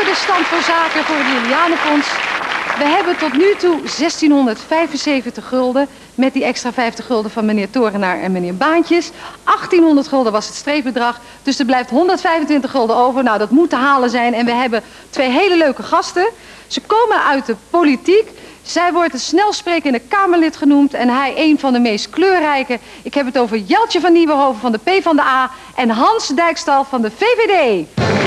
Even de stand van zaken voor het Lilianenfonds. We hebben tot nu toe 1675 gulden met die extra 50 gulden van meneer Torenaar en meneer Baantjes. 1800 gulden was het streepbedrag, dus er blijft 125 gulden over. Nou, dat moet te halen zijn en we hebben twee hele leuke gasten. Ze komen uit de politiek. Zij wordt een snelsprekende Kamerlid genoemd en hij een van de meest kleurrijke. Ik heb het over Jeltje van Nieuwenhoven van de PvdA en Hans Dijkstal van de VVD.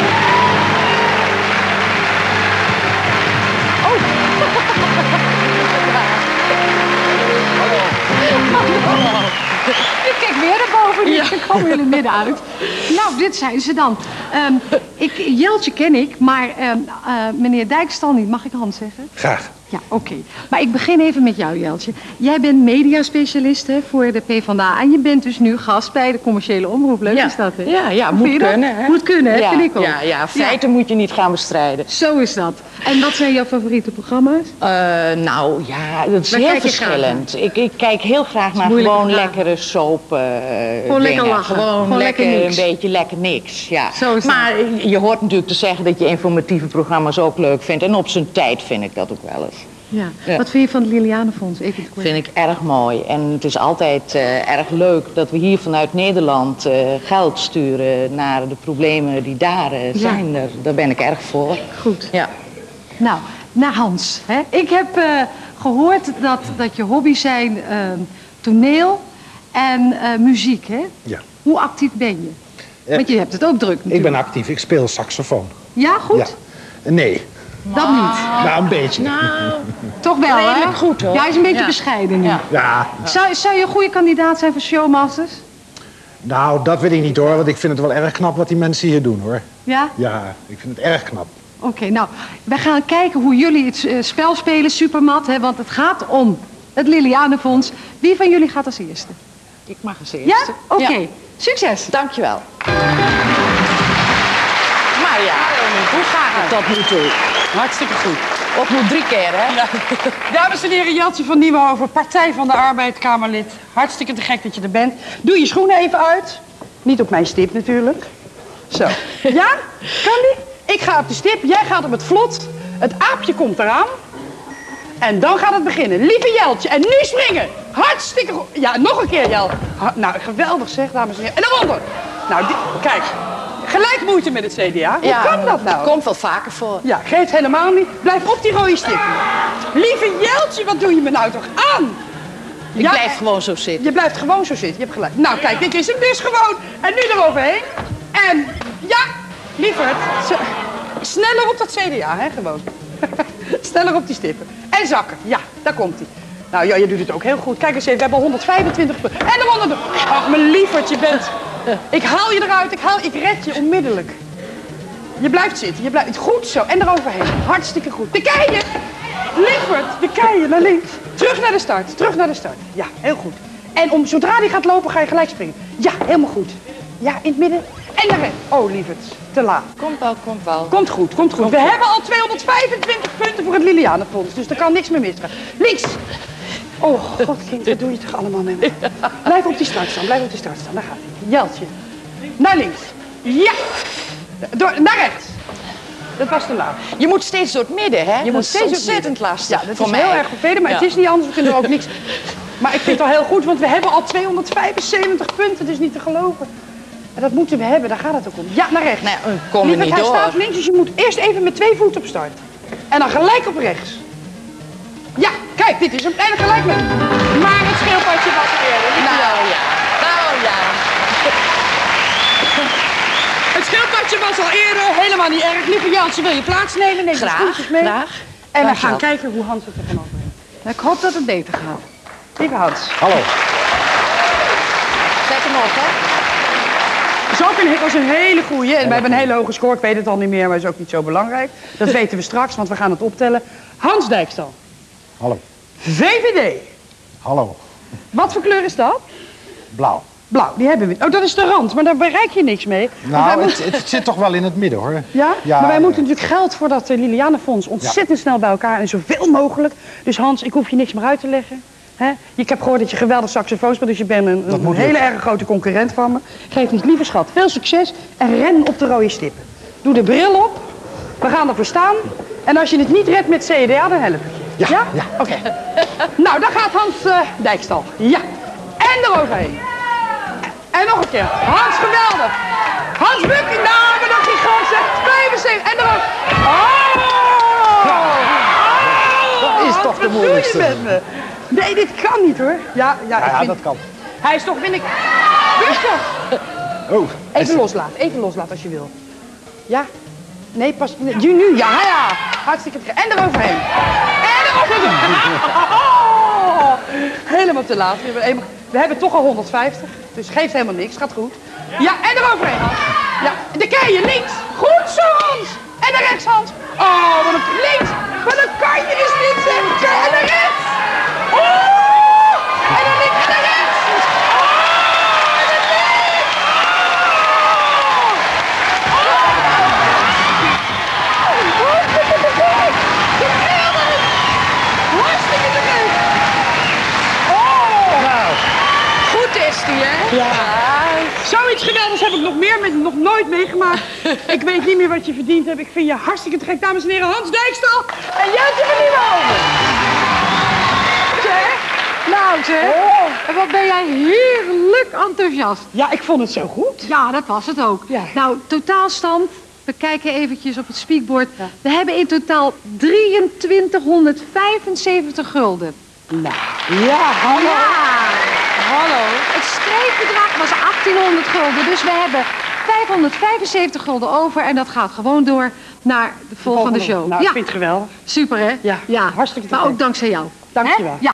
Ik kijk weer naar boven, ja. Dan komen jullie midden uit. Nou, dit zijn ze dan. Jeltje ken ik, maar meneer Dijkstal niet. Mag ik Hans zeggen? Graag. Ja, oké. Maar ik begin even met jou, Jeltje. Jij bent mediaspecialist voor de PvdA en je bent dus nu gast bij de commerciële omroep. Leuk is dat, hè? Ja, moet kunnen, hè? Moet kunnen, hè? Ja, Vind ik ook. Ja, feiten moet je niet gaan bestrijden. Zo is dat. En wat zijn jouw favoriete programma's? Nou ja, dat is heel verschillend. Ik kijk heel graag naar gewoon lekkere soap. Gewoon lekker lachen. Gewoon lekker niks. Een beetje lekker niks, ja. Zo is maar je hoort natuurlijk te zeggen dat je informatieve programma's ook leuk vindt. En op zijn tijd vind ik dat ook wel eens. Ja. Ja. Wat vind je van het Lilianenfonds? Vind ik erg mooi. En het is altijd erg leuk dat we hier vanuit Nederland geld sturen naar de problemen die daar zijn. Daar ben ik erg voor. Goed. Ja. Nou, naar Hans. Hè? Ik heb gehoord dat je hobby's zijn toneel en muziek, hè? Ja. Hoe actief ben je? Want je hebt het ook druk natuurlijk. Ik ben actief. Ik speel saxofoon. Ja, goed? Ja. Nee. Dat niet? Nou, een beetje. Nou, toch wel, hè? Goed, hoor. Ja, hij is een beetje bescheiden nu. Ja. Zou je een goede kandidaat zijn voor Showmasters? Nou, dat weet ik niet, hoor. Want ik vind het wel erg knap wat die mensen hier doen, hoor. Ja? Ja, ik vind het erg knap. Oké, nou, we gaan kijken hoe jullie het spel spelen, Supermat, hè, want het gaat om het Lilianenfonds. Wie van jullie gaat als eerste? Ik mag als eerste. Ja? Oké. Succes. Dankjewel. Maar ja, hoe gaat het tot nu toe? Hartstikke goed. Of moet 3 keer, hè? Ja. Dames en heren, Jeltje van Nieuwenhoven, Partij van de Arbeid, Kamerlid. Hartstikke te gek dat je er bent. Doe je schoenen even uit. Niet op mijn stip natuurlijk. Zo. Ja? Kan die? Ik ga op de stip, jij gaat op het vlot. Het aapje komt eraan. En dan gaat het beginnen. Lieve Jeltje, en nu springen. Hartstikke goed. Ja, nog een keer, Jel. Nou, geweldig zeg, dames en heren. En daaronder. Nou, kijk. Gelijk moeite met het CDA. Hoe kan dat nou? Dat komt wel vaker voor. Ja, geeft helemaal niet. Blijf op die rode stip. Lieve Jeltje, wat doe je me nou toch aan? Ik blijf gewoon zo zitten. Je blijft gewoon zo zitten, je hebt gelijk. Nou, kijk, dit is hem dus gewoon. En nu eroverheen. En ja, lieverd, sneller op dat CDA, hè, gewoon. Sneller op die stippen. En zakken, ja, daar komt hij. Nou, ja, je doet het ook heel goed. Kijk eens even, we hebben 125 punten. En eronder. Ach, mijn lieverd, je bent... Ik haal je eruit, ik red je onmiddellijk. Je blijft zitten, je blijft... Goed zo, en eroverheen. Hartstikke goed. De keien! Lieverd, de keien naar links. Terug naar de start, terug naar de start. Ja, heel goed. En zodra die gaat lopen, ga je gelijk springen. Ja, helemaal goed. Ja, in het midden. En naar rechts. Oh, lieverd, te laat. Komt wel, komt wel. Komt goed, komt goed. We hebben al 225 punten voor het Lilianenfonds, dus er kan niks meer misgaan. Links. Oh, godkind, wat doe je toch allemaal met me? Blijf op die start staan, blijf op die start staan. Daar gaat hij. Jeltje. Naar links. Ja. Naar rechts. Dat was te laat. Je moet steeds door het midden, hè? Je moet steeds ontzettend lastig. Ja, dat is heel erg vervelend, maar het is niet anders. We kunnen er ook niks... Maar ik vind het al heel goed, want we hebben al 275 punten, dus niet te geloven. En dat moeten we hebben, daar gaat het ook om. Ja, naar rechts. Nou, kom je niet hij door. staat links, dus je moet eerst even met 2 voeten op start. En dan gelijk op rechts. Ja, kijk, dit is hem. En gelijk met... Maar het schildpadje was er eerder. Nou ja, nou ja. Het schildpadje was al eerder, helemaal niet erg. Lieve Jeltje, wil je plaatsnemen? Neem de stoeltjes mee. Graag. En we gaan kijken hoe Hans het er van over heeft. Ik hoop dat het beter gaat. Lieve Hans. Hallo. Zet hem op, hè? Zo vind ik als een hele goeie. En we hebben een hele hoge score. Ik weet het al niet meer, maar is ook niet zo belangrijk. Dat weten we straks, want we gaan het optellen. Hans Dijkstal. Hallo. VVD. Hallo. Wat voor kleur is dat? Blauw. Blauw, die hebben we. Oh, dat is de rand, maar daar bereik je niks mee. Nou, het zit toch wel in het midden, hoor. Ja? Ja, Maar wij moeten natuurlijk geld voor dat Lilianenfonds ontzettend snel bij elkaar en zoveel mogelijk. Dus Hans, ik hoef je niks meer uit te leggen. Hè? Ik heb gehoord dat je geweldig saxofoon speelt, dus je bent een hele erg grote concurrent van me. Geef niet, lieve schat, veel succes en ren op de rode stippen. Doe de bril op We gaan ervoor staan. En als je het niet redt met CDA, dan help ik je. Ja, ja. Oké. Nou, daar gaat Hans Dijkstal. Ja. En eroverheen. En nog een keer. Hans, geweldig. Hans Bukking, nou, maar dat gigant zegt 75. En erover. Dat is toch de moeilijkste. Wat doe je met me? Nee, dit kan niet hoor. Ja, Dat kan. Hij is toch, vind ik... Rustig. Oh. Even loslaten als je wil. Ja? Nee, pas... Nu, ja. Hartstikke... En eroverheen. En eroverheen. Helemaal te laat. We hebben toch al 150. Dus geeft helemaal niks. Gaat goed. Ja, en eroverheen, Hans. Ja, de keien links. Goed zo, Hans. En naar rechts, Hans. Oh, wat een... Links. Maar dan kan je dus niet zeggen. En naar rechts. Oh! En dan links en naar rechts. Oh! En dan links. Hartstikke te gek! Geweldig! Hartstikke te gek! Oh! Nou. Goed is die, hè? Ja. Zoiets geweldigs heb ik nog nooit meegemaakt. Ik weet niet meer wat je verdiend hebt. Ik vind je hartstikke te gek. Dames en heren, Hans Dijkstal en Jeltje van Nieuwenhoven. Zeg, nou zeg, en wat ben jij heerlijk enthousiast. Ja, ik vond het zo goed. Ja, dat was het ook. Ja. Nou, totaalstand, we kijken eventjes op het speakboard. Ja. We hebben in totaal 2375 gulden. Nou, ja, hallo. Ja. Hallo. Het streefbedrag was 1800 gulden, dus we hebben 575 gulden over en dat gaat gewoon door naar de volgende show. Nou, ik vind het geweldig. Super hè? Ja, hartstikke te Maar gek. ook dankzij jou. Dank je wel. Ja.